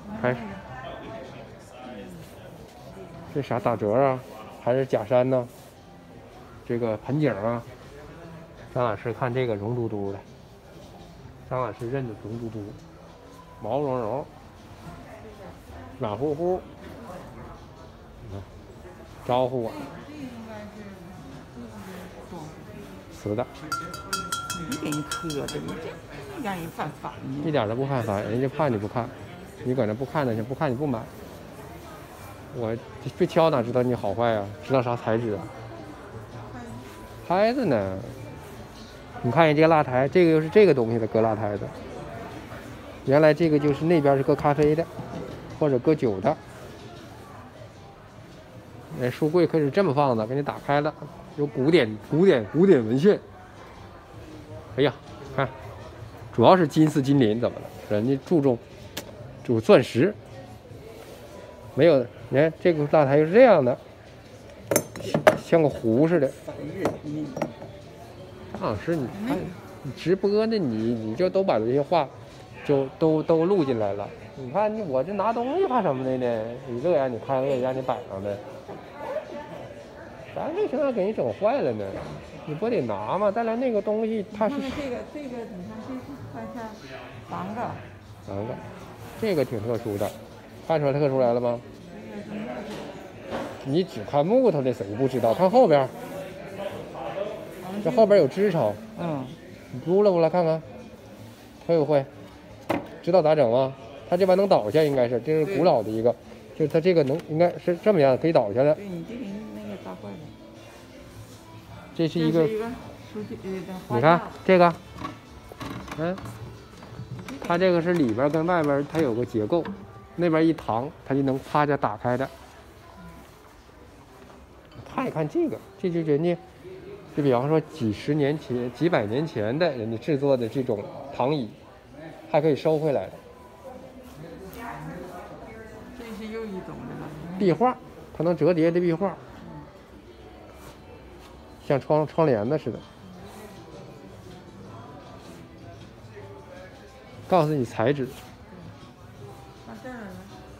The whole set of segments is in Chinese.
还是这啥打折啊？还是假山呢？这个盆景啊，张老师看这个绒嘟嘟的，张老师认的绒嘟嘟，毛茸茸，软乎乎，招呼我，瓷的， 你给人磕的，你这让人犯法呢？ 一点都不犯法，人家怕你不看，你搁那不看呢，不看你不买。我不挑哪知道你好坏呀、知道啥材质啊？拍子呢？你看人这个蜡台，这个又是这个东西的搁蜡台的。原来这个就是那边是搁咖啡的，或者搁酒的。书柜可是这么放的，给你打开了，有古典文献。哎呀，看，主要是金丝金鳞，怎么了？人家注重钻石，没有。你看这个蜡台又是这样的，像个壶似的。张老师，你看你直播呢，你就都把这些话就都录进来了。你看我这拿东西怕什么的呢？你乐让你看，乐让你摆上的。咱为什么要给你整坏了呢？你不得拿吗？再来那个东西，它是这个，你看这是看一下房子， 这个挺特殊的，看出来特殊来了吗？你只看木头的，谁不知道？看后边，这后边有支撑。你撸了看看，会不会？知道咋整吗？它这玩意能倒下，应该是，这是古老的一个，就是它这个应该是这么样，可以倒下的。 对你这个那个砸坏了。 这是一个， 你看这个，它这个是里边跟外边它有个结构，那边一躺它就能啪就打开的。看一看这个，这就人家，就比方说几十年前、几百年前的人家制作的这种躺椅，还可以收回来的。 这是又一种的壁画，它能折叠的壁画，像窗帘子似的。告诉你材质。 到这儿了。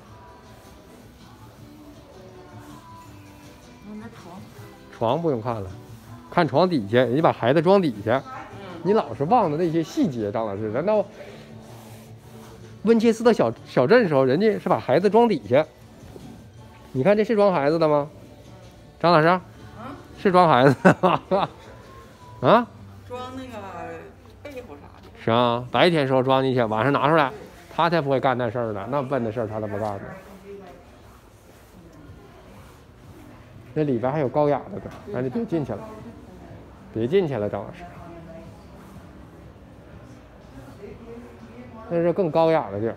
那床不用看了，看床底下，人家把孩子装底下。你老是忘了那些细节，张老师。难道温切斯特小镇的时候，人家是把孩子装底下？你看这是装孩子的吗？张老师，是装孩子的吗？啊？ 装那个被子啥的。 是啊，白天时候装进去，晚上拿出来，他才不会干那事儿呢。那笨的事儿他都不干呢。那里边还有高雅的呢，那就别进去了，别进去了，张老师。那是更高雅的地儿。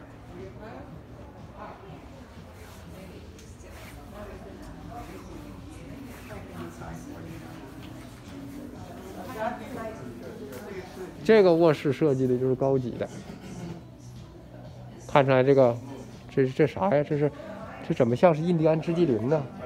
这个卧室设计的就是高级的，看出来这个，这啥呀？这怎么像是印第安直击林呢？